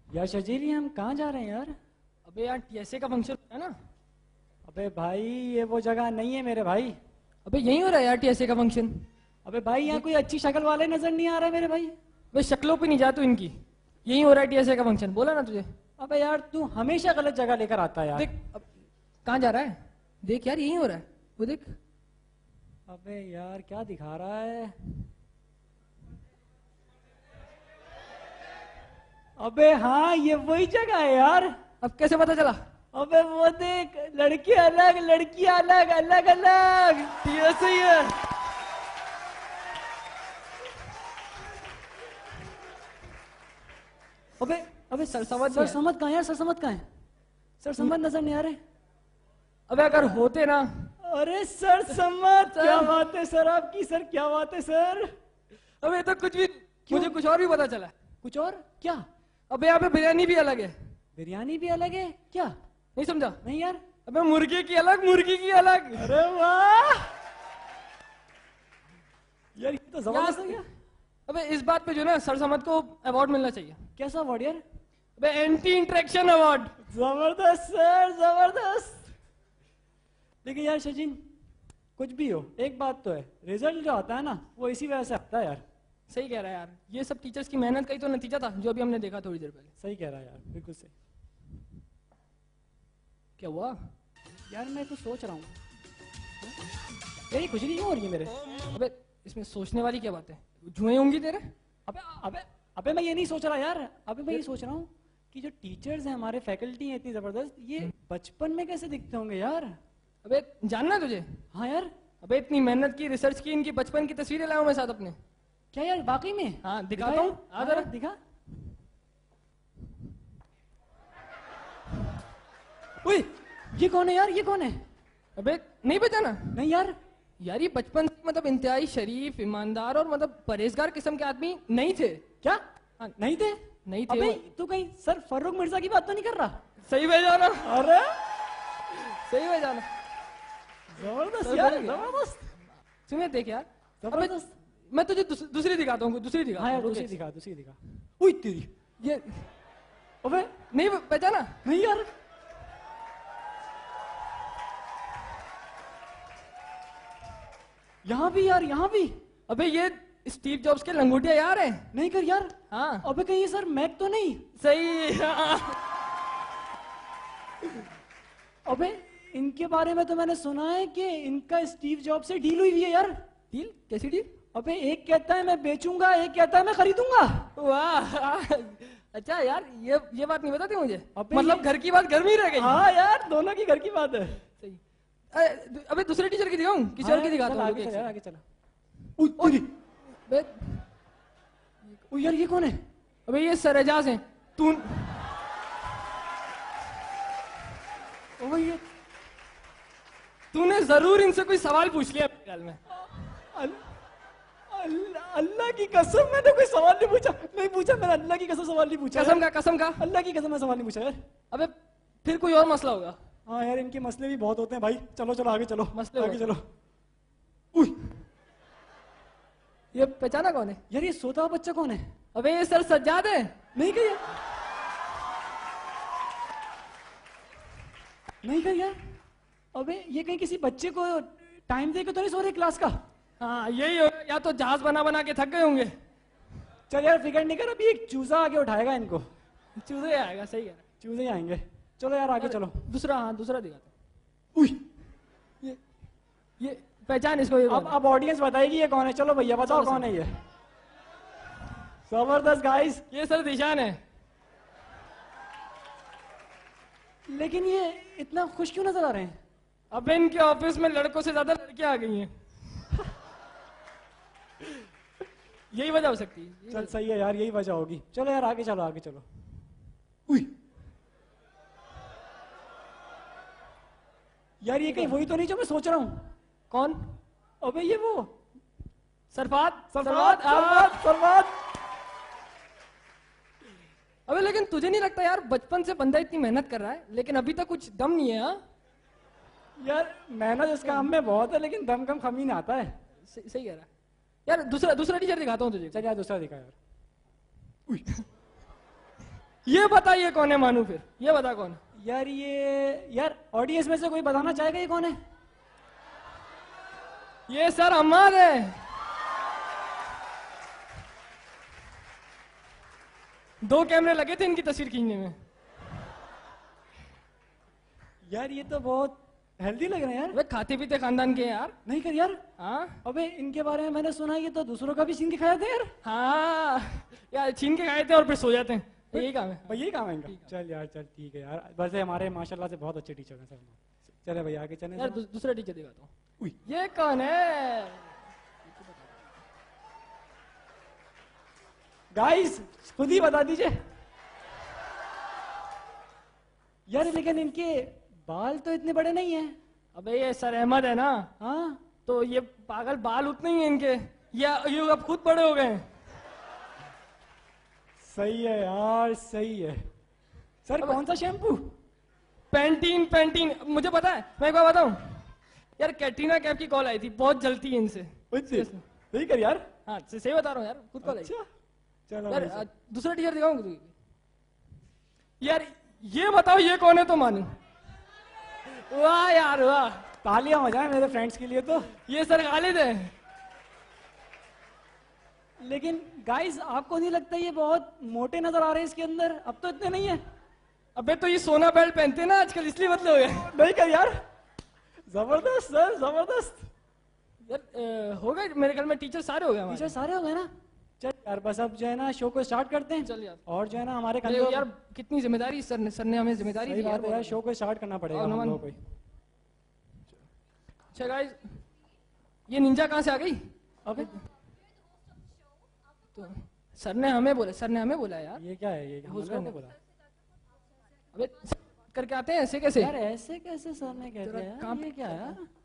यार शजील, हम कहाँ जा रहे हैं यार? अबे यार टीएसए का फंक्शन है ना। अबे भाई, ये वो जगह नहीं है मेरे भाई। अबे यहीं हो रहा है यार टीएसए का फंक्शन। अबे भाई, यहाँ कोई अच्छी शक्ल वाले नजर नहीं आ रहे मेरे भाई। अबे शक्लों पे नहीं जा तू इनकी। यहीं हो रहा है टीएसए का फंक्शन, बोला ना तुझे। अबे यार, तू हमेशा गलत जगह लेकर आता है यार। देख अब कहाँ जा रहा है, देख यार यहीं हो रहा है, वो देख। अबे यार, क्या दिखा रहा है? अबे हाँ, ये वही जगह है यार। अब कैसे पता चला? अबे वो देख, लड़के अलग लड़की अलग, अलग अलग टीएसए है। अबे अबे सरसमत सर समझ कहाँ है यार? सर समझ कहाँ है? सर समझ नजर नहीं आ रहे। अबे अगर होते ना। अरे सर समझ, क्या बात है सर आपकी? सर क्या बात है सर? अबे तो कुछ भी, मुझे कुछ और भी पता चला। कुछ और क्या? अबे यहाँ पे बिरयानी भी अलग है। बिरयानी भी अलग है क्या? नहीं समझा? नहीं यार। अबे मुर्गे की अलग, मुर्गी की अलग। अरे वाह यार, ये तो जबरदस्त हो गया। अबे इस बात पे जो ना सरसमत को अवार्ड मिलना चाहिए। कैसा अवार्ड यार? अबे एंटी इंटरेक्शन अवार्ड। जबरदस्त सर, जबरदस्त। लेकिन यार सचिन, कुछ भी हो, एक बात तो है, रिजल्ट जो आता है ना, वो इसी वजह से आता है यार। सही कह रहा है यार, ये सब टीचर्स की मेहनत का ही तो नतीजा था जो अभी हमने देखा थोड़ी देर पहले। सही कह रहा है यार, बिल्कुल सही। क्या हुआ? यार मैं कुछ सोच रहा हूँ यार, ये कुछ नहीं हो रही है मेरे। अबे इसमें सोचने वाली क्या बात है, जुए होंगी तेरे। अबे अबे अबे, मैं ये नहीं सोच रहा यार। अबे मैं ये सोच रहा हूँ कि जो टीचर्स हैं, हमारे फैकल्टी हैं इतनी जबरदस्त, ये बचपन में कैसे दिखते होंगे यार? अबे जानना है तुझे? हाँ यार। अबे इतनी मेहनत की, रिसर्च की, इनकी बचपन की तस्वीरें लाया हूं मैं साथ अपने। क्या यार, वाकई में? हाँ दिखाता हूँ, आ जरा दिखा। उई, ये कौन है यार? ये कौन है? अबे नहीं पहचाना? नहीं यार। यार ये बचपन से मतलब इंतहाई शरीफ, ईमानदार और मतलब परहेजगार किस्म के आदमी नहीं थे। क्या? हाँ, नहीं थे? नहीं थे। अबे तू कहीं सर फर्रुख मिर्जा की बात तो नहीं कर रहा? सही पहचाना। अरे सही पहचाना। जबरदस्त यार, जबरदस्त। सुनिए देख यार, जबरदस्त। मैं तुझे दूसरी दिखाता हूँ, दूसरी दिखा। हाँ यार, दूसरी दिखा, दूसरी दिखा। उई तेरी। ये अबे नहीं पहचाना? नहीं यार। यहाँ भी यार, यहाँ भी। अबे ये स्टीव जॉब्स के लंगोटिया यार हैं। नहीं कर यार। हाँ। अबे कहीं ये सर मैक तो नहीं? सही। हाँ। अबे इनके बारे में तो मैंने सुना है कि इनका स्टीव जॉब से डील हुई है यार। डील? कैसी डील? अबे एक कहता है मैं बेचूंगा, एक कहता है मैं खरीदूंगा। वाह। अच्छा यार, ये बात नहीं बताती मुझे। अबे मतलब घर की बात घर में ही रह गई। हाँ यार, दोनों की घर की बात है। सही। अबे दूसरे टीचर की दिखाऊं, किसी और की दिखाता हूँ। आगे चल यार, आगे चला। उई यार, ये कौन है? अबे ये सर एजाज हैं। तूने जरूर इनसे कोई सवाल पूछ लिया ख्याल में। अल्लाह की कसम, मैंने कोई सवाल नहीं पूछा। नहीं पूछा मैंने, अल्लाह की कसम सवाल नहीं पूछा। कसम का अल्लाह की कसम, मैं सवाल नहीं पूछा यार। अबे फिर कोई और मसला होगा। हाँ यार, इनके मसले भी बहुत होते हैं भाई। चलो चलो आगे चलो, मसले आगे चलो। ये पहचाना कौन है? यार ये सोता हुआ बच्चा कौन है? अबे ये सर सज्जाद है। नहीं कर यार, नहीं कर यार। अबे ये कहीं किसी बच्चे को टाइम दे के तो नहीं सो रहे क्लास का? हाँ यही होगा, या तो जहाज बना बना के थक गए होंगे। चल यार फिकर नहीं कर, अभी एक चूजा आगे उठाएगा इनको। चूजे आएगा, सही कह रहा है। चूजे ही आएंगे। चलो यार आगे चलो। दूसरा, हाँ दूसरा दिखाता। उई, ये पहचान इसको। ये अब ऑडियंस बताएगी ये कौन है। चलो भैया बताओ कौन है ये। जबरदस्त गाइस। ये सर दिशान है। लेकिन ये इतना खुश क्यों नजर आ रहे हैं? अब इनके ऑफिस में लड़कों से ज्यादा लड़कियां आ गई हैं। यही वजह हो सकती है। चल सही है यार, यही वजह होगी। चलो यार आगे चलो, आगे चलो। उई यार, ये कहीं वही तो नहीं जो मैं सोच रहा हूँ? कौन? अबे ये वो सरफात। सरफात, सरफात, सरफात। अबे लेकिन तुझे नहीं लगता यार, बचपन से बंदा इतनी मेहनत कर रहा है लेकिन अभी तक कुछ दम नहीं है? हाँ यार मेहनत इस काम में बहुत है, लेकिन दम कम खमीन आता है। सही कह रहा है यार। दूसरा टीचर दिखाता हूँ तुझे। चल यार दूसरा दिखा यार। ये बता ये कौन है मानू, फिर ये बता कौन है? यार ऑडियंस में से कोई बताना चाहेगा ये कौन है? ये सर अम्माद है। दो कैमरे लगे थे इनकी तस्वीर खींचने में। यार ये तो बहुत हेल्दी लग रहे हैं यार। वे खाते पीते खानदान के हैं यार। नहीं कर यार। हाँ अबे इनके बारे में मैंने सुना ये तो दूसरों का भी छीन के खाए थे यार। हाँ यार, छीन के खाए थे और फिर सो जाते हैं, यही काम है। भाई यही काम है इनका। चल यार चल ठीक है यार, वैसे हमारे माशाल्लाह से बहुत अच्छे टीचर हैं सब। चले भाई आगे चले यार दूसरा टीचर दिखाता हूँ। उई। ये कौन है? गाइस खुद ही बता दीजिए यार, लेकिन इनके बाल तो इतने बड़े नहीं हैं। अबे ये सर अहमद है ना, हाँ तो ये पागल बाल उतने ही हैं इनके, ये अब खुद बड़े हो गए हैं। सही है यार सही है। सर कौन सा शैम्पू? Pantene Pantene. मुझे पता है, मैं एक बार बताऊं यार, कैटरीना कैफ की कॉल आई थी, बहुत जलती है इनसे। सही कर यार। हाँ सही बता रहा हूँ यार, खुद कॉल आई। अच्छा चलो यार भाई। दूसरा टीचर दिखाऊंगा तुझे। यार ये बताओ ये कौन है तो मानू। वाह यार वाह, तालियां हो जाए मेरे फ्रेंड्स के लिए तो। ये सर खालिद है। लेकिन गाइस आपको नहीं लगता ये बहुत मोटे नजर आ रहे हैं इसके अंदर? अब तो इतने नहीं है। अबे तो ये सोना बेल्ट पहनते हैं ना आजकल, इसलिए बदले हो गए। नहीं कर यार, जबरदस्त सर जबरदस्त। यार हो गए मेरे ख्याल में, टीचर सारे हो गए हमारे। टीचर सारे हो गए ना? चल यार बस अब जो है ना शो को स्टार्ट करते हैं। चल यार। और जो है ना हमारे अरे यार कितनी जिम्मेदारी सर ने हमें जिम्मेदारी सही दी बात है यार, यार। शो को स्टार्ट करना पड़ेगा और हम नमन। लोगों को। अच्छा गाइस, ये निंजा कहाँ से आ गई? अबे तो सर ने हमें बोला यार। ये क्या है? ये होस्ट हम लोगों करने को बोला? अबे करके आते हैं ऐसे कैसे? यार ऐसे कैसे सर ने कहते तेरा हैं काम ये क्या है?